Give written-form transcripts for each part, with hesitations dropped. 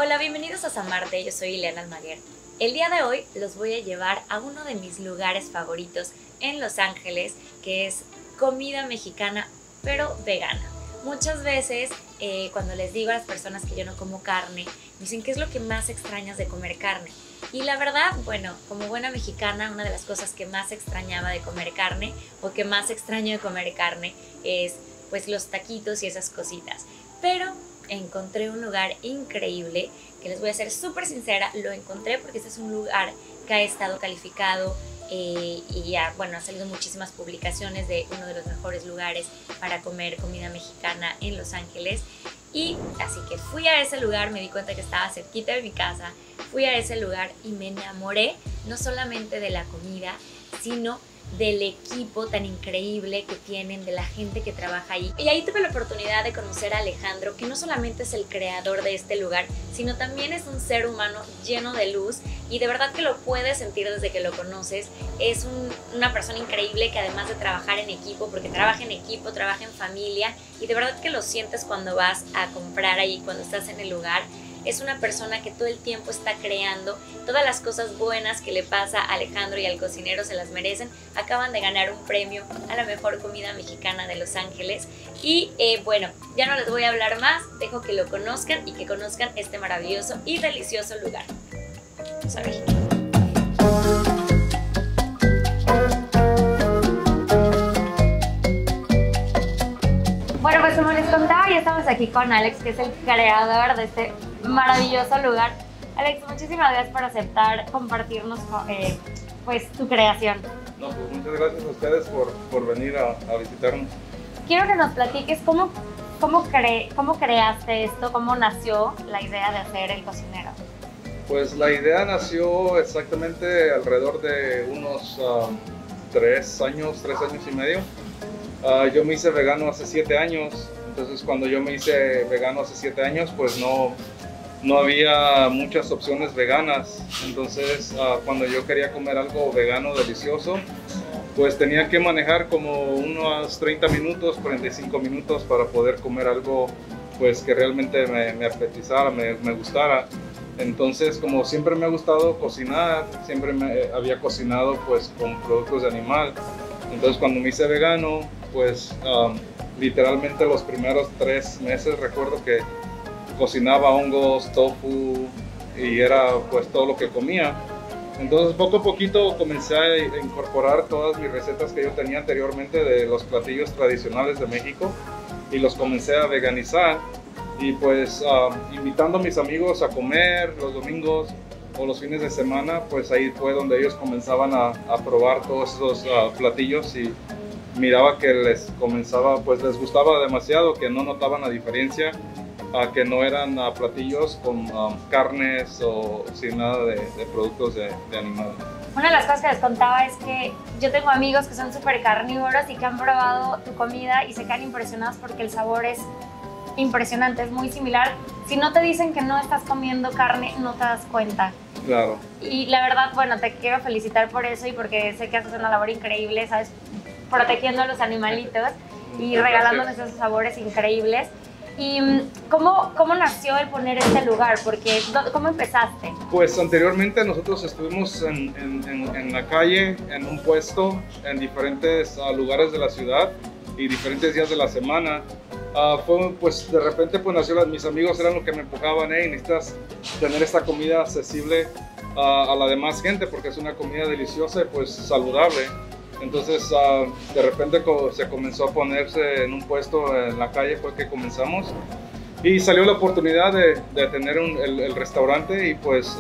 Hola, bienvenidos a San Marte, yo soy Ileana Almaguer. El día de hoy los voy a llevar a uno de mis lugares favoritos en Los Ángeles, que es comida mexicana, pero vegana. Muchas veces cuando les digo a las personas que yo no como carne, me dicen ¿qué es lo que más extrañas de comer carne? Y la verdad, bueno, como buena mexicana, una de las cosas que más extrañaba de comer carne o que más extraño de comer carne es pues los taquitos y esas cositas. Pero encontré un lugar increíble que les voy a ser súper sincera, lo encontré porque este es un lugar que ha estado calificado y ya, bueno, han salido muchísimas publicaciones de uno de los mejores lugares para comer comida mexicana en Los Ángeles. Y así que fui a ese lugar, me di cuenta que estaba cerquita de mi casa, fui a ese lugar y me enamoré no solamente de la comida, sino del equipo tan increíble que tienen, de la gente que trabaja ahí. Y ahí tuve la oportunidad de conocer a Alejandro, que no solamente es el creador de este lugar, sino también es un ser humano lleno de luz y de verdad que lo puedes sentir desde que lo conoces. Es una persona increíble que además de trabajar en equipo, porque trabaja en equipo, trabaja en familia y de verdad que lo sientes cuando vas a comprar ahí, cuando estás en el lugar. Es una persona que todo el tiempo está creando. Todas las cosas buenas que le pasa a Alejandro y al cocinero se las merecen. Acaban de ganar un premio a la mejor comida mexicana de Los Ángeles. Y bueno, ya no les voy a hablar más. Dejo que lo conozcan y que conozcan este maravilloso y delicioso lugar. Vamos a ver. Bueno, pues como les contaba, ya estamos aquí con Alex, que es el creador de este maravilloso lugar. Alex, muchísimas gracias por aceptar compartirnos pues tu creación. No, pues muchas gracias a ustedes por venir a visitarnos. Quiero que nos platiques cómo creaste esto, cómo nació la idea de hacer El Cocinero. Pues la idea nació exactamente alrededor de unos 3 años y medio. Yo me hice vegano hace 7 años, entonces cuando yo me hice vegano hace 7 años, pues no había muchas opciones veganas. Entonces cuando yo quería comer algo vegano delicioso, pues tenía que manejar como unos 30 minutos, 45 minutos para poder comer algo pues que realmente me apetizara, me gustara. Entonces, como siempre me ha gustado cocinar, siempre me había cocinado pues con productos de animal. Entonces cuando me hice vegano, pues literalmente los primeros 3 meses recuerdo que cocinaba hongos, tofu y era pues todo lo que comía. Entonces poco a poquito comencé a incorporar todas mis recetas que yo tenía anteriormente de los platillos tradicionales de México y los comencé a veganizar y pues invitando a mis amigos a comer los domingos o los fines de semana, pues ahí fue donde ellos comenzaban a probar todos esos platillos y miraba que les gustaba demasiado, que no notaban la diferencia, que no eran platillos con carnes o sin nada de productos de animales. Una de las cosas que les contaba es que yo tengo amigos que son súper carnívoros y que han probado tu comida y se quedan impresionados porque el sabor es impresionante, es muy similar. Si no te dicen que no estás comiendo carne, no te das cuenta. Claro. Y la verdad, bueno, te quiero felicitar por eso y porque sé que haces una labor increíble, ¿sabes? Protegiendo a los animalitos y regalándoles esos sabores increíbles. ¿Y cómo nació el poner este lugar? Porque, ¿cómo empezaste? Pues anteriormente nosotros estuvimos en la calle, en un puesto, en diferentes lugares de la ciudad y diferentes días de la semana. Pues de repente pues nació, mis amigos eran los que me empujaban, necesitas tener esta comida accesible a la demás gente porque es una comida deliciosa y pues saludable. Entonces de repente se comenzó a ponerse en un puesto en la calle, fue que comenzamos y salió la oportunidad de tener el restaurante y pues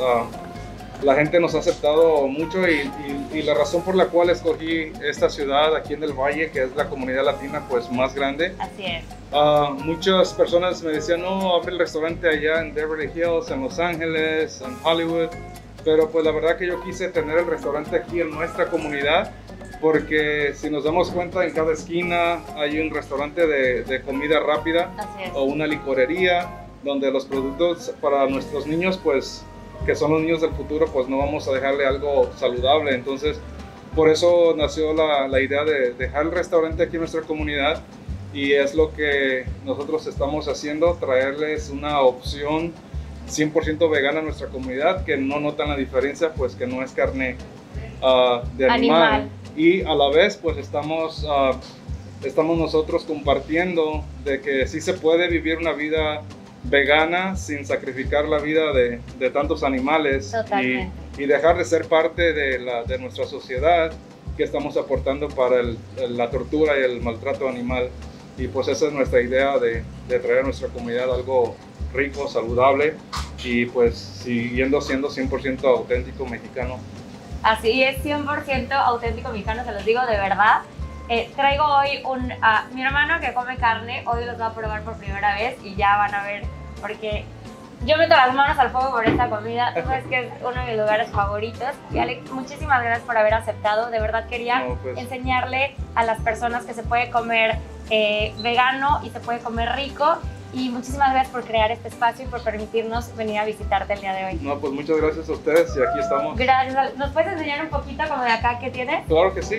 la gente nos ha aceptado mucho y la razón por la cual escogí esta ciudad aquí en el Valle, que es la comunidad latina pues más grande. Así es. Muchas personas me decían, no, abre el restaurante allá en Beverly Hills, en Los Ángeles, en Hollywood, pero pues la verdad que yo quise tener el restaurante aquí en nuestra comunidad porque si nos damos cuenta en cada esquina hay un restaurante de comida rápida o una licorería donde los productos para nuestros niños pues que son los niños del futuro, pues no vamos a dejarle algo saludable. Entonces, por eso nació la idea de dejar el restaurante aquí en nuestra comunidad y es lo que nosotros estamos haciendo, traerles una opción 100% vegana en nuestra comunidad, que no notan la diferencia, pues que no es carne de animal. Y a la vez pues estamos nosotros compartiendo de que sí se puede vivir una vida vegana sin sacrificar la vida de tantos animales y dejar de ser parte de nuestra sociedad que estamos aportando para la tortura y el maltrato animal. Y pues esa es nuestra idea de traer a nuestra comunidad algo rico, saludable y pues siguiendo siendo 100% auténtico mexicano. Así es, 100% auténtico mexicano, se los digo de verdad. Traigo hoy mi hermano que come carne, hoy los va a probar por primera vez y ya van a ver, porque yo meto las manos al fuego por esta comida, tú sabes que es uno de mis lugares favoritos. Y Alex, muchísimas gracias por haber aceptado, de verdad quería enseñarle a las personas que se puede comer vegano y se puede comer rico. Y muchísimas gracias por crear este espacio y por permitirnos venir a visitarte el día de hoy. No, pues muchas gracias a ustedes y aquí estamos. Gracias. ¿Nos puedes enseñar un poquito como de acá qué tienes? Claro que sí.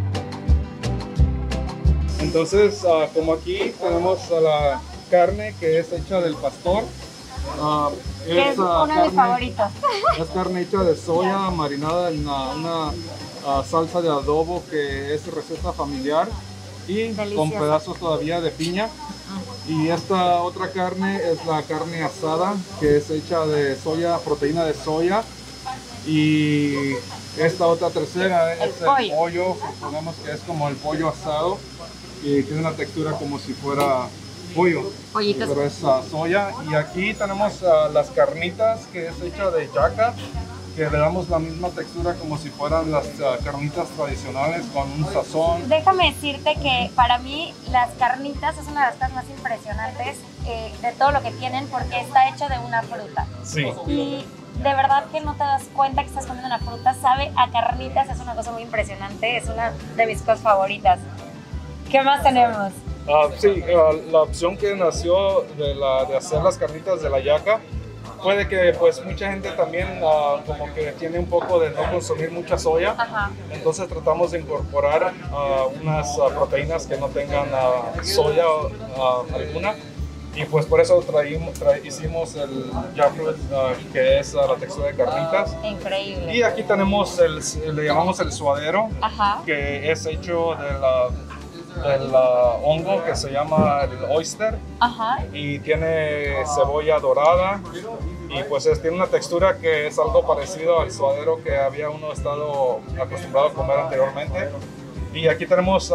Entonces, como aquí tenemos la carne que es hecha del pastor. Es uno de mis favoritos. Es carne hecha de soya marinada en una salsa de adobo que es receta familiar y deliciosa, con pedazos todavía de piña. Y esta otra carne es la carne asada, que es hecha de soya, proteína de soya. Y esta otra tercera es el pollo, suponemos que es como el pollo asado y tiene una textura como si fuera pollo, pollitos, pero es soya. Y aquí tenemos las carnitas, que es hecha de yaca, que le damos la misma textura como si fueran las carnitas tradicionales con un sazón. Déjame decirte que para mí las carnitas es una de las cosas más impresionantes de todo lo que tienen, porque está hecho de una fruta. Sí. Y de verdad que no te das cuenta que estás comiendo una fruta, sabe a carnitas, es una cosa muy impresionante, es una de mis cosas favoritas. ¿Qué más tenemos? La opción que nació de hacer las carnitas de la yaca, puede que pues mucha gente también como que tiene un poco de no consumir mucha soya. Ajá. Entonces tratamos de incorporar unas proteínas que no tengan soya alguna, y pues por eso hicimos el jackfruit, que es la textura de carnitas. Increíble. Y aquí tenemos le llamamos el suadero. Ajá. Que es hecho del hongo que se llama el oyster. Ajá. Y tiene cebolla dorada y pues tiene una textura que es algo parecido al suadero que había uno estado acostumbrado a comer anteriormente. Y aquí tenemos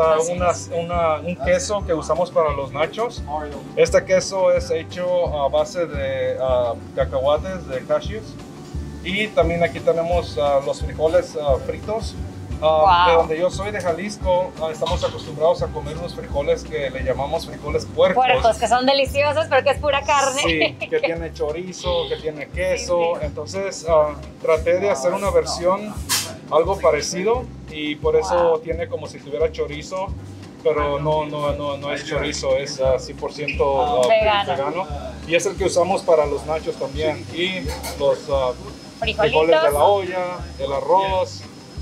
un queso que usamos para los nachos. Este queso es hecho a base de cacahuates, de cashews. Y también aquí tenemos los frijoles fritos. De donde yo soy, de Jalisco, estamos acostumbrados a comer unos frijoles que le llamamos frijoles puercos. Puercos, que son deliciosos, pero que es pura carne. Sí, que tiene chorizo, que tiene queso. Sí. Entonces traté de hacer una versión algo parecido y por eso tiene como si tuviera chorizo, pero no es chorizo, es 100% vegano. Y es el que usamos para los nachos también. Y los frijoles de la olla, el arroz.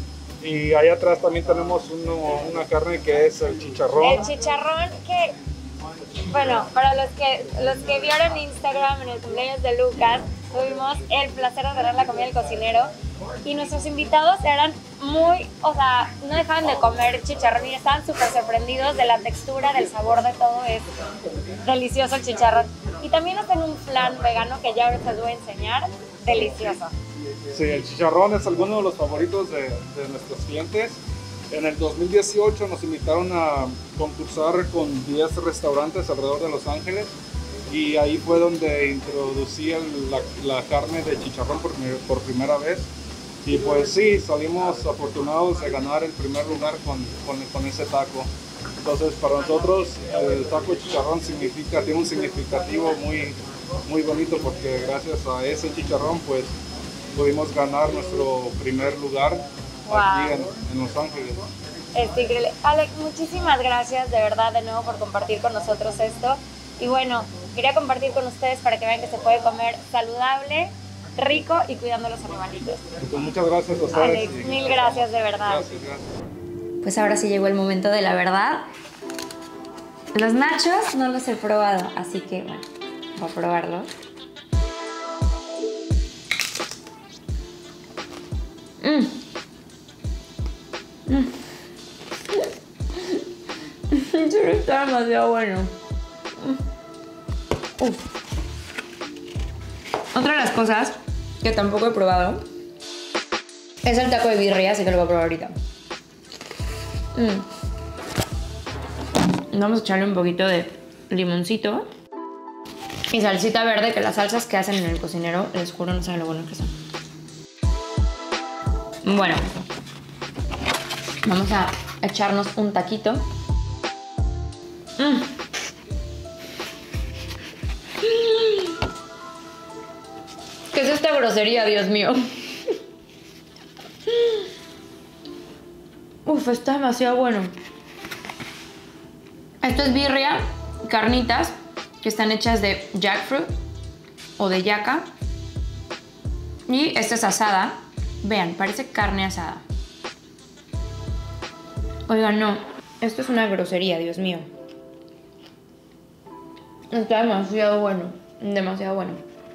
Y allá atrás también tenemos una carne que es el chicharrón. El chicharrón que, bueno, para los que vieron Instagram en el cumpleaños de Lucas, tuvimos el placer de tener la comida del cocinero y nuestros invitados eran muy, o sea, no dejaban de comer chicharrón y estaban súper sorprendidos de la textura, del sabor de todo. Es delicioso el chicharrón. Y también hacen un flan vegano que ya ahora les voy a enseñar, delicioso. Sí, el chicharrón es alguno de los favoritos de nuestros clientes. En el 2018 nos invitaron a concursar con 10 restaurantes alrededor de Los Ángeles y ahí fue donde introducí la carne de chicharrón por primera vez. Y pues sí, salimos afortunados de ganar el primer lugar con ese taco. Entonces para nosotros el taco de chicharrón tiene un significativo muy bonito, porque gracias a ese chicharrón pues pudimos ganar nuestro primer lugar aquí en Los Ángeles. Es increíble. Alex, muchísimas gracias de verdad de nuevo por compartir con nosotros esto. Y bueno, quería compartir con ustedes para que vean que se puede comer saludable, rico y cuidando a los animalitos. Pues muchas gracias a ustedes. Alex, mil gracias de verdad. Gracias. Pues ahora sí llegó el momento de la verdad. Los nachos no los he probado, así que bueno, voy a probarlos. Está demasiado bueno. Otra de las cosas que tampoco he probado es el taco de birria, así que lo voy a probar ahorita. Vamos a echarle un poquito de limoncito y salsita verde, que las salsas que hacen en el cocinero, les juro, no saben lo buenas que son. Bueno, vamos a echarnos un taquito. ¿Qué es esta grosería, Dios mío? Está demasiado bueno. Esto es birria, carnitas, que están hechas de jackfruit o de yaca. Y esta es asada. Vean, parece carne asada. Oigan, no. Esto es una grosería, Dios mío. Está demasiado bueno. Demasiado bueno.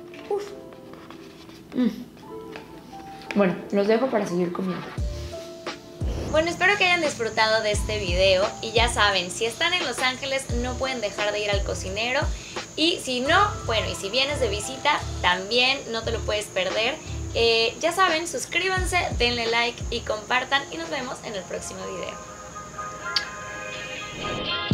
Bueno, los dejo para seguir comiendo. Bueno, espero que hayan disfrutado de este video y ya saben, si están en Los Ángeles no pueden dejar de ir al cocinero y si no, bueno, y si vienes de visita también no te lo puedes perder. Ya saben, suscríbanse, denle like y compartan y nos vemos en el próximo video.